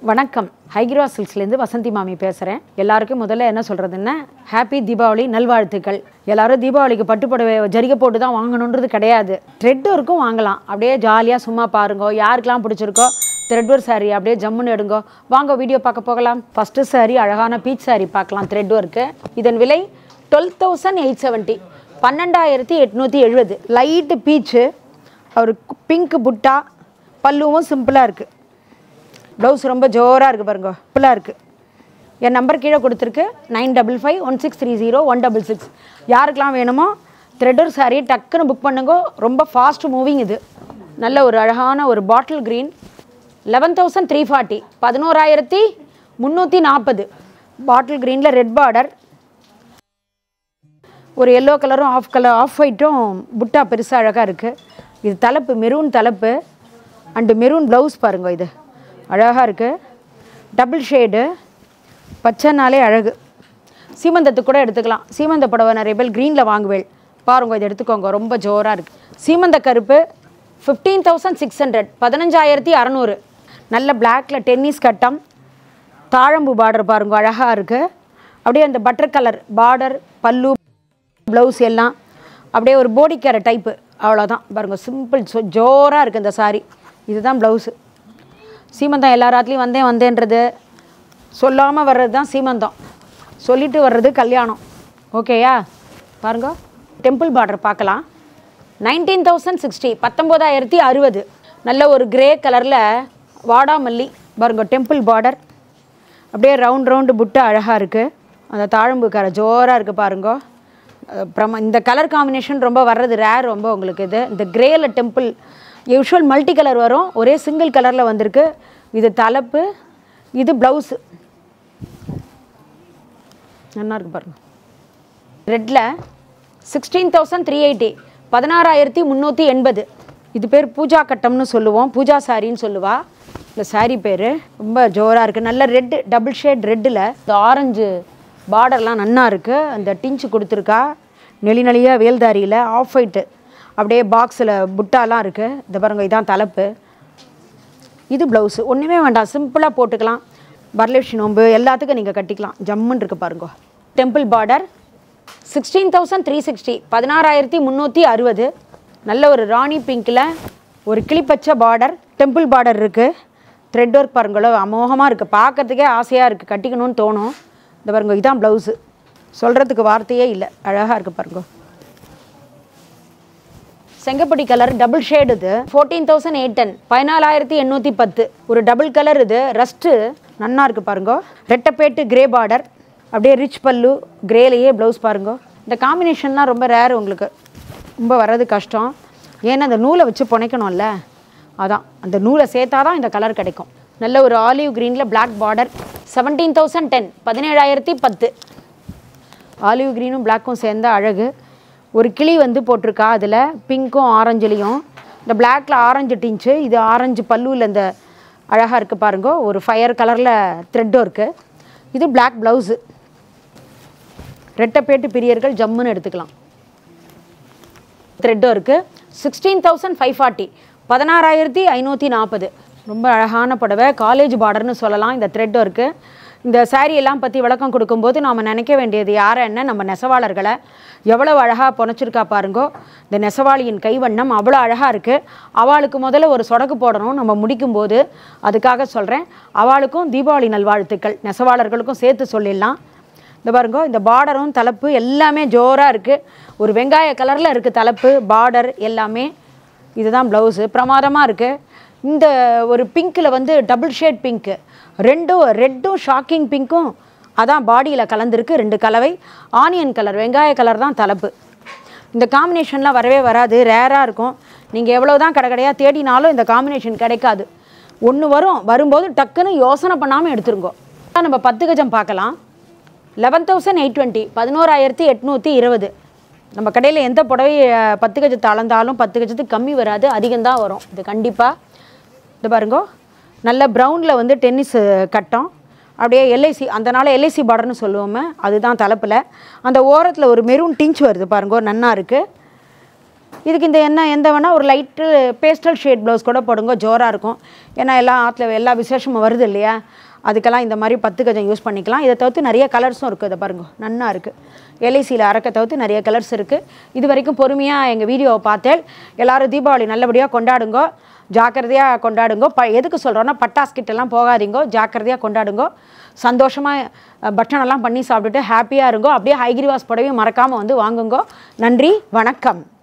வணக்கம். ஹைகிராஸ் சில்க்ஸ்லேருந்து வசந்தி மாமி பேசுகிறேன். எல்லாருக்கும் முதல்ல என்ன சொல்கிறதுன்னா, ஹாப்பி தீபாவளி நல்வாழ்த்துக்கள். எல்லோரும் தீபாவளிக்கு பட்டுப்புடவை ஜரிகை போட்டு தான் வாங்கணுன்றது கிடையாது. த்ரெட் ஒர்க்கும் வாங்கலாம். அப்படியே ஜாலியாக சும்மா பாருங்க. யாருக்கெல்லாம் பிடிச்சிருக்கோ த்ரெட் ஒர்க் சாரீ அப்படியே ஜம்முன்னு எடுங்கோ. வாங்க வீடியோ பார்க்க போகலாம். ஃபஸ்ட்டு சாரீ அழகான பீச் சாரீ பார்க்கலாம். Thread work. இதன் விலை 12,870, 12,870. லைட்டு பீச்சு, ஒரு பிங்க் புட்டா, பல்லுவும் சிம்பிளாக இருக்குது. ப்ளவுஸ் ரொம்ப ஜோராக இருக்குது பாருங்க, சிம்பிளாக இருக்குது. என் நம்பர் கீழே கொடுத்துருக்கு 9551630166. யாருக்கெல்லாம் வேணுமோ த்ரெட்டர் சாரீ டக்குன்னு புக் பண்ணுங்க. ரொம்ப ஃபாஸ்ட் மூவிங். இது நல்ல ஒரு அழகான ஒரு பாட்டில் க்ரீன். 11,340, 11,340. பாட்டில் க்ரீனில் ரெட் பார்டர், ஒரு எல்லோ கலரும் ஆஃப் ஒயிட்டும் புட்டா பெருசாக அழகாக இருக்குது. இது தலைப்பு மெரூன் தலைப்பு அண்டு மெரூன் ப்ளவுஸ் பாருங்க. இது அழகாக இருக்குது. டபுள் ஷேடு பச்சைனாலே அழகு. சீமந்தத்துக்கு கூட எடுத்துக்கலாம். சீமந்த புடவை நிறைய பேர் க்ரீனில் வாங்குவேள் பாருங்க. இது எடுத்துக்கோங்க, ரொம்ப ஜோராக இருக்குது. சீமந்த கருப்பு 15,600, 15,600. நல்ல பிளாக்கில் டென்னிஸ் கட்டம், தாழம்பு பார்டர் பாருங்க, அழகாக இருக்குது. அப்படியே அந்த பட்டர் கலர் பார்டர், பல்லு, ப்ளவுஸ் எல்லாம் அப்படியே ஒரு போடிக்கார டைப்பு. அவ்வளோதான் பாருங்கள், சிம்பிள் ஜோராக இருக்குது இந்த சாரீ. இதுதான் ப்ளவுஸு. சீமந்தம் எல்லா ராத்துலேயும் வந்தேன்றது சொல்லாமல் வர்றது தான் சீமந்தம், சொல்லிட்டு வர்றது கல்யாணம். ஓகேயா? பாருங்க. டெம்பிள் பார்டர் பார்க்கலாம். 19,060, 19,060. நல்ல ஒரு கிரே கலரில் வாடாமல்லி பாருங்க. டெம்பிள் பார்டர் அப்படியே ரவுண்டு புட்டு அழகாக இருக்குது. அந்த தாழம்பு கரை ஜோராக இருக்குது பாருங்க. அப்புறம் இந்த கலர் காம்பினேஷன் ரொம்ப வர்றது ரேர் ரொம்ப உங்களுக்கு. இது இந்த கிரேயில் டெம்பிள் யூஷுவல் மல்டி கலர் வரும், ஒரே சிங்கிள் கலரில் வந்திருக்கு. இது தலைப்பு, இது ப்ளவுஸு. நல்லா இருக்குது பாருங்கள். ரெட்டில் 16,380, 16,380. இது பேர் பூஜா கட்டம்னு சொல்லுவோம், பூஜா சாரின்னு சொல்லுவா இந்த சாரீ பேர். ரொம்ப ஜோராக இருக்குது. நல்ல ரெட்டு, டபுள் ஷேட் ரெட்டில் இந்த ஆரஞ்சு பார்டர்லாம் நன்னா இருக்குது. அந்த டிஞ்சு கொடுத்துருக்கா நெளியாக வேல்தாரியில். ஆஃப் ஒயிட்டு அப்படியே பாக்ஸில் புட்டாலாம் இருக்குது. இந்த பாருங்க, இதுதான் தலைப்பு. இது ப்ளவுஸு. ஒன்றுமே வேண்டாம், சிம்பிளாக போட்டுக்கலாம். வரலட்சுமி நோம்பு எல்லாத்துக்கும் நீங்கள் கட்டிக்கலாம். ஜம்முன்னு இருக்குது பாருங்க. Temple border 16,360, 16,360. நல்ல ஒரு ராணி பிங்க்கில் ஒரு கிளிப்பச்சை பார்டர், டெம்பிள் பார்டர் இருக்குது. த்ரெட் ஒர்க் பாருங்களோ அமோகமாக இருக்குது. பார்க்கறதுக்கே ஆசையாக இருக்குது, கட்டிக்கணும்னு தோணும். இந்த பாருங்க, இதுதான் ப்ளவுஸு. சொல்கிறதுக்கு வார்த்தையே இல்லை, அழகாக இருக்குது பாருங்க. செங்கப்படி கலர் டபுள் ஷேடு. இது 14,810, 14,810. ஒரு டபுள் கலர். இது ரஸ்ட்டு நன்னா இருக்குது பாருங்க. ரெட்டப்பேட்டு கிரே பார்டர், அப்படியே ரிச் பல்லு, கிரேலையே ப்ளவுஸ் பாருங்க. இந்த காம்பினேஷன்லாம் ரொம்ப ரேர், உங்களுக்கு ரொம்ப வர்றது கஷ்டம். ஏன்னா அந்த நூலை வச்சு புனைக்கணும்ல, அதான் அந்த நூலை சேர்த்தா தான் இந்த கலர் கிடைக்கும். நல்ல ஒரு ஆலிவ் க்ரீனில் பிளாக் பார்டர் 17,010, 17,010. ஆலிவ் க்ரீனும் பிளாக்கும் சேர்ந்த அழகு. ஒரு கிளி வந்து போட்டிருக்கா அதில், பிங்க்கும் ஆரஞ்சுலேயும். இந்த பிளாக்கில் ஆரஞ்சு டிஞ்சு, இது ஆரஞ்சு பல்லுவில் இந்த அழகாக இருக்குது பாருங்க. ஒரு ஃபயர் கலரில் த்ரெட்டும் இருக்குது. இது பிளாக் ப்ளவுஸு. ரெட்டப்பேட்டு பிரியர்கள் ஜம்முன்னு எடுத்துக்கலாம். த்ரெட்டும் இருக்குது. 16,540, 16,540. ரொம்ப அழகான புடவை, காலேஜ் பார்டர்னு சொல்லலாம் இந்த த்ரெட் ஒர்க்கு. இந்த சாரியெல்லாம் பற்றி விளக்கம் கொடுக்கும்போது நாம் நினைக்க வேண்டியது யாரை என்ன, நம்ம நெசவாளர்களை. எவ்வளோ அழகாக புனைச்சிருக்கா பாருங்கோ. இந்த நெசவாளியின் கைவண்ணம் அவ்வளோ அழகாக இருக்குது. அவளுக்கு முதல்ல ஒரு சொடக்கு போடணும் நம்ம முடிக்கும்போது, அதுக்காக சொல்கிறேன். அவளுக்கும் தீபாவளி நல்வாழ்த்துக்கள், நெசவாளர்களுக்கும் சேர்த்து சொல்லிடலாம். இந்த பாருங்கோ, இந்த பார்டரும் தலைப்பு எல்லாமே ஜோராக இருக்குது. ஒரு வெங்காய கலரில் இருக்குது தலைப்பு, பார்டர் எல்லாமே. இதுதான் ப்ளவுஸு. பிரமாதமாக இருக்குது. இந்த ஒரு பிங்க்கில் வந்து டபுள் ஷேட் பிங்க்கு, ரெட்டும் ஷாக்கிங் பிங்க்கும் அதான் பாடியில் கலந்துருக்கு. 2 கலவை. ஆனியன் கலர், வெங்காய கலர் தான் தலைப்பு. இந்த காம்பினேஷன்லாம் வரவே வராது, ரேராக இருக்கும். நீங்கள் எவ்வளோ தான் கடையாக தேடினாலும் இந்த காம்பினேஷன் கிடைக்காது. ஒன்று வரும்போது டக்குன்னு யோசனை பண்ணாமல் எடுத்துருங்கோ. நம்ம 10 கஜம் பார்க்கலாம். 11,820, 11,820. நம்ம கடையில் எந்த புடவை 10 கஜத்தை அளந்தாலும் 10 கஜத்துக்கு கம்மி வராது, அதிகம்தான் வரும். இது கண்டிப்பாக. இது பாருங்கோ, நல்ல ப்ரௌனில் வந்து டென்னிஸ் கட்டம், அப்படியே எல்ஐசி, அதனால் எல்ஐசி பார்டர்னு சொல்லுவோமே, அதுதான் தலைப்பில். அந்த ஓரத்தில் ஒரு மெரூன் டிஞ்ச் வருது பாருங்கோ, நன்னா இருக்குது. இதுக்கு இந்த எந்த வேணால் ஒரு லைட்டு பேஸ்டல் ஷேட் ப்ளவுஸ் கூட போடுங்க, ஜோராக இருக்கும். ஏன்னா எல்லாம் ஆற்றுல எல்லா விசேஷமும் வருது இல்லையா, அதுக்கெல்லாம் இந்த மாதிரி 10 கஜம் யூஸ் பண்ணிக்கலாம். இதை தவிர்த்து நிறைய கலர்ஸும் இருக்குது. இதை பாருங்க, நன்னா இருக்குது. எல்ஐசியில் அறக்க தவிர்த்து நிறைய கலர்ஸ் இருக்குது. இது வரைக்கும் பொறுமையாக எங்கள் வீடியோவை பார்த்தேன். எல்லோரும் தீபாவளி நல்லபடியாக கொண்டாடுங்க, ஜாக்கிரதையாக கொண்டாடுங்க. எதுக்கு சொல்கிறோன்னா பட்டாஸ்கிட்டெல்லாம் போகாதீங்க, ஜாக்கிரதையாக கொண்டாடுங்க. சந்தோஷமாக பட்சணெல்லாம் பண்ணி சாப்பிட்டுட்டு ஹாப்பியாக இருங்கோ. அப்படியே ஹைகிரிவாஸ் புடவையும் மறக்காமல் வந்து வாங்குங்கோ. நன்றி, வணக்கம்.